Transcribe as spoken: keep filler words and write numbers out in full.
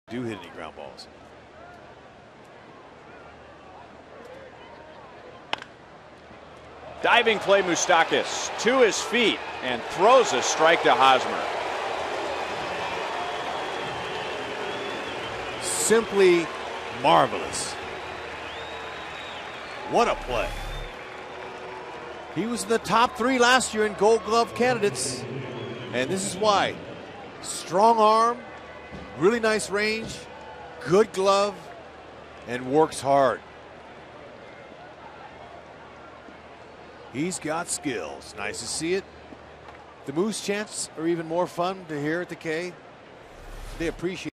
Do hit any ground balls. Diving play, Moustakas to his feet and throws a strike to Hosmer. Simply marvelous. What a play. He was in the top three last year in Gold Glove candidates, and this is why. Strong arm, really nice range, good glove, and works hard. He's got skills. Nice to see it. The Moose chants are even more fun to hear at the K. They appreciate